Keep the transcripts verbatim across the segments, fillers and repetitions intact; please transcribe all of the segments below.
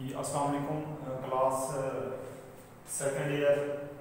अस्सलाम वालेकुम class second year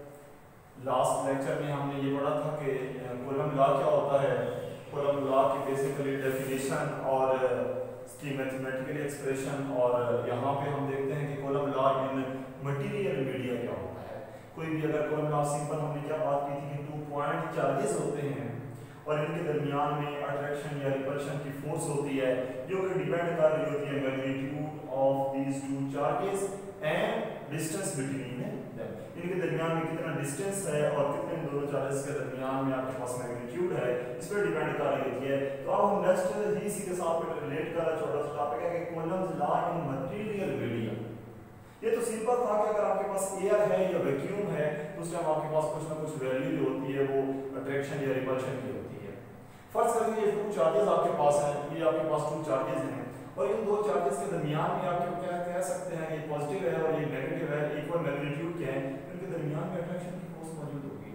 last lecture में हमने ये पढ़ा था कि कॉलम लॉ क्या होता है। कॉलम लॉ की बेसिकली डेफिनेशन और इसकी मैथमेटिकल एक्सप्रेशन, और यहाँ पे हम देखते हैं कि Coulomb law in material media क्या होता है। कोई भी अगर कॉलम लॉ सिंपल हमने क्या बात की थी कि टू पॉइंट चार्जेस होते हैं और इनके दरमियान में अट्रैक्शन या रिपल्शन की फोर्स होती है जो कि डिपेंड कर रही होती है magnitude of these two charges and distance between them. इनके दरमियान में कितना डिस्टेंस है और कितने दोनों चार्जेस के दरमियान में आपके पास मैग्नीट्यूड है, इस पर डिपेंड कर रही होती है। तो अब हम नेक्स्ट ही इसी के साथ रिलेट कर रहा छोटा सा टॉपिक है कि Coulomb's law in material media. ये तो सिंपल था कि अगर आपके पास एयर है या वैक्यूम है तो उस टाइम आपके पास कुछ ना कुछ वैल्यू जो होती है वो अट्रैक्शन या रिपल्शन की होती है। फर्ज करिए ये टू चार्जेस आपके पास हैं, ये आपके पास टू चार्जेस हैं और इन दो चार्जेस के दरमियान में आप क्या कह सकते हैं, ये पॉजिटिव है और ये नेगेटिव है, इक्वल मैग्नीट्यूड के हैं, इनके दरमियान में अट्रैक्शन की फोर्स मौजूद होगी।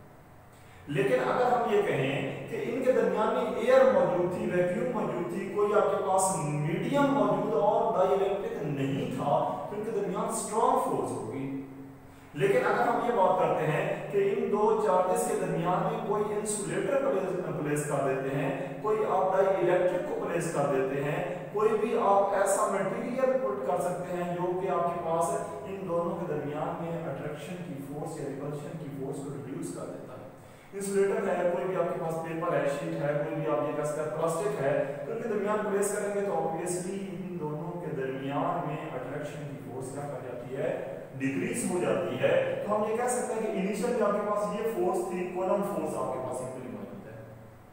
लेकिन अगर हम ये कहें कि इनके दरमियान में एयर मौजूद थी, वैक्यूम मौजूद थी, कोई आपके पास मीडियम मौजूद और डाइलेक्ट्रिक नहीं था, तो इनके दरमियान स्ट्रॉन्ग फोर्स होगी। लेकिन अगर हम ये बात करते हैं कि इन दो चार्जेस के दरमियान में कोई इंसुलेटर प्लेस कर देते हैं, कोई आप डाइलेक्ट्रिक को प्लेस कर देते हैं, कोई भी आप ऐसा मटेरियल पुट कर सकते हैं जो कि आपके पास इन दोनों के दरमियान में अट्रैक्शन की फोर्स या रिपल्शन की फोर्स को रिड्यूस कर देता है। इंसुलेटर है, कोई भी आपके पास पेपर है, शीट है, कोई भी आप ये कह सकते हैं प्लास्टिक है, तो इनके दरमियान प्लेस करेंगे तो ऑब्वियसली इन दोनों के दरमियान में अट्रैक्शन की फोर्स क्या कर जाती है, डिक्रीज हो जाती है। तो हम ये कह सकते हैं कि इनिशियल जो आपके पास ये फोर्स थी, कॉलम फोर्स आपके पास सिंपली मौजूद है।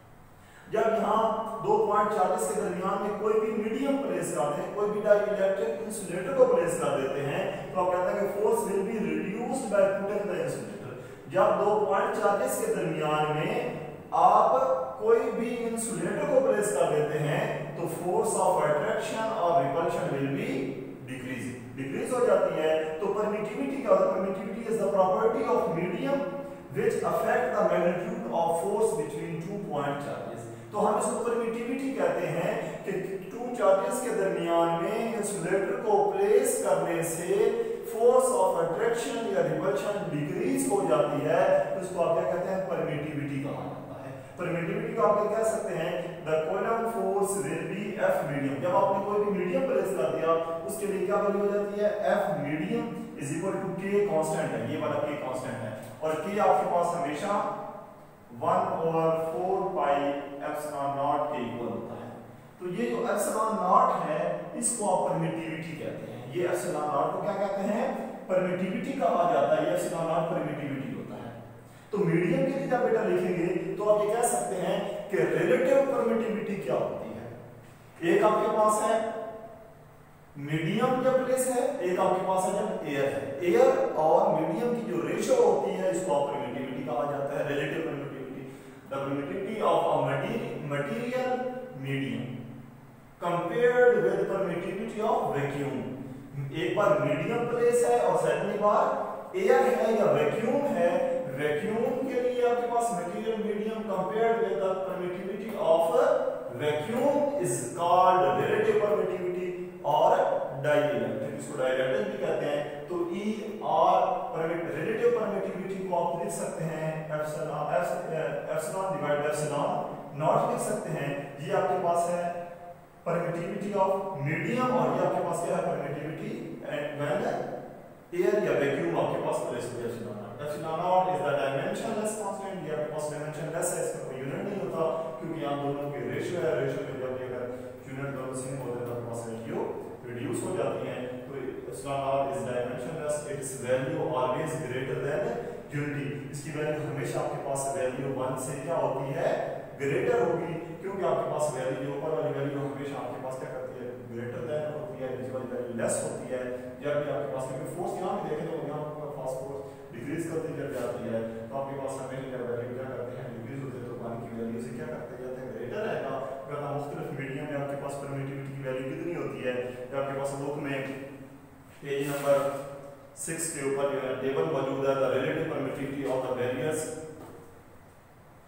जब यहाँ दो पॉइंट चार्जेस के दरमियान में कोई भी मीडियम प्लेस कर दें, कोई भी डाइलेक्ट्रिक इंसुलेटर को प्लेस कर देते हैं, तो आप कहते हैं कि force will be reduced by putting the insulator. जब दो पॉइंट चार्जेस के दरमियान में आप कोई भी इंसुलेटर को प्लेस कर देते हैं तो फोर्स ऑफ अट्रैक्शन और repulsion will be decrease decrease हो जाती है। तो परमिटिविटी क्या होता है? Permittivity is the property of medium which affect the magnitude of force between two point charges. तो हम इसको परमिटिविटी कहते हैं कि टू चार्जेस के दरमियान में इंसुलेटर को प्लेस करने से फोर्स ऑफ अट्रैक्शन या रिपल्शन डिक्रीज हो जाती है, तो इसको आप क्या कहते हैं, परमिटिविटी कहा जाता है। परमिटिविटी को आप कह सकते हैं the Coulomb force will be F medium. जब आपने कोई भी मीडियम प्लेस कर दिया उसके लिए क्या वैल्यू हो जाती है, F medium is equal to K constant है, ये वाला के कांस्टेंट है और के आपके पास हमेशा one over four pi epsilon naught के इक्वल होता है। तो ये जो एप्सिलॉन नॉट है इसको आप परमिटिविटी कहते हैं। ये एप्सिलॉन नॉट को क्या कहते हैं, परमिटिविटी कहा जाता है। ये एप्सिलॉन नॉट परमिटिविटी होता है। तो मीडियम के लिए जब बेटा लिखेंगे तो आप ये कह सकते हैं कि रिलेटिव परमिटिविटी क्या होती है। एक आपके पास है मीडियम जब प्लेस है, एक आपके पास है जब एयर है। एयर और मीडियम की जो रेशियो होती है इसको आप परमिटिविटी कहा जाता है, relative permittivity. The permittivity of a material medium compared with permittivity of vacuum. एक बार मीडियम प्लेस है और सेकंड बार एयर है या वैक्यूम है। वैक्यूम के लिए आपके पास material medium compared with the permittivity of vacuum is called relative permittivity और डाइलेक्ट्रिक, इसको डाइलेक्ट्रिक भी कहते हैं। तो ई आर रिलेटिव परमिटिविटी को आप लिख सकते हैं epsilon epsilon divide by epsilon naught लिख सकते हैं। ये आपके पास है परमिटिविटी ऑफ मीडियम और ये आपके पास क्या है, परमिटिविटी व्हेन एयर या वैक्यूम आपके पास प्लेस हो जाए। Epsilon naught is the dimensionless constant. ये आपके पास डायमेंशनलेस है, इसका कोई यूनिट नहीं होता क्योंकि यहाँ दोनों की रेशियो है। रेशियो में जब अगर यूनिट दोनों सेम होते हैं तो आपके पास वैल्यू रिड्यूस हो जाती है। तो epsilon naught is dimensionless, its value always greater than unity. इसकी वैल्यू हमेशा आपके पास वैल्यू वन से क्या होती है, ग्रेटर होगी, क्योंकि आपके पास वैल्यू ऊपर वाली वैल्यू हमेशा आपके पास क्या करती है, ग्रेटर देन होती है, नीचे वाली वैल्यू लेस होती है। जब भी आपके पास क्योंकि फोर्स यहाँ पे देखें तो यहाँ पर फास्ट फोर्स डिक्रीज करती चली जाती है, तो आपके पास हमेशा जब वैल्यू क्या करते हैं, डिक्रीज होते हैं, तो पानी की वैल्यू से क्या करते जाते हैं, ग्रेटर रहेगा। अगर हम मुख्तलिफ मीडियम में आपके पास परमिटिविटी की वैल्यू कितनी होती है, जब आपके पास बुक में पेज नंबर सिक्स के ऊपर टेबल मौजूद है, the relative permittivity of the various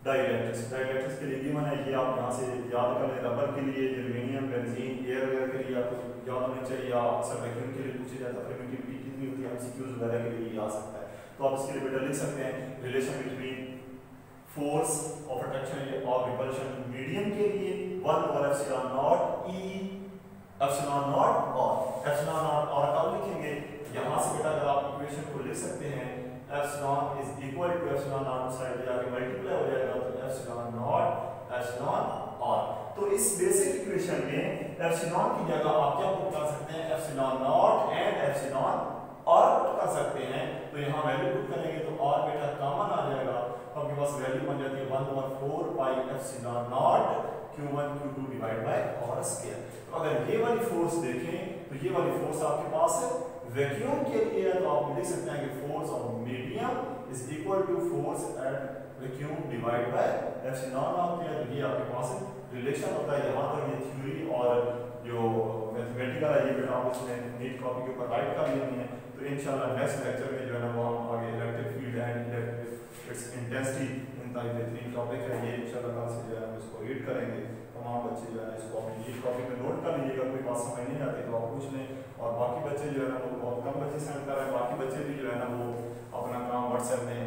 dielectrics dielectrics के लिए गिवन है, ये आप यहाँ से याद कर लें। रबर के लिए एल्यूमिनियम, बेंजीन, एयर वगैरह के लिए आपको याद होना चाहिए, या अक्सर वैक्यूम के लिए पूछा जाता है परमिटिविटी कितनी होती है, एमसीक्यूज वगैरह के लिए आ सकता है। तो आप इसके लिए बेटा लिख सकते हैं relation between force of attraction और रिपल्शन मीडियम के लिए one over epsilon naught E epsilon naught और एप्सिलॉन नॉट और कब लिखेंगे, यहाँ से बेटा अगर आप इक्वेशन को लिख सकते हैं epsilon is equal to epsilon naught side जाके मल्टीप्लाई हो जाएगा तो एप्सिलॉन नॉट एप्सिलॉन आर। तो इस बेसिक इक्वेशन में एप्सिलॉन की जगह आप क्या पुट कर सकते हैं, epsilon naught and epsilon R put कर सकते हैं। तो यहाँ वैल्यू पुट करेंगे तो आर बेटा कॉमन आ जाएगा, तो आपके पास वैल्यू बन जाती है one over four pi epsilon naught Q one Q two divide by R square. तो अगर ये वाली फोर्स देखें तो ये वाली फोर्स आपके पास है वैक्यूम के लिए है, तो आप लिख सकते हैं कि force of medium is equal to force at vacuum divide by epsilon naught. ये आपके पास रिलेशन होता है। यहाँ तक ये थ्योरी और जो मैथमेटिकल है ये बेटा आप उसने नीट कॉपी के ऊपर राइट कर लेनी है। तो इंशाल्लाह नेक्स्ट लेक्चर में जो है ना वो हम आगे electric field and its intensity in type बेहतरीन टॉपिक है, ये इंशाल्लाह कल से जो है हम इसको रीड करेंगे। तमाम बच्चे जो है इसको अपनी नीट कॉपी में नोट कर लीजिएगा, कोई बात समझ नहीं आती तो आप पूछ लें। और बाकी बच्चे जो है ना वो बहुत कम बच्चे सेंड कर रहे हैं, बाकी बच्चे भी जो है ना वो अपना काम व्हाट्सएप में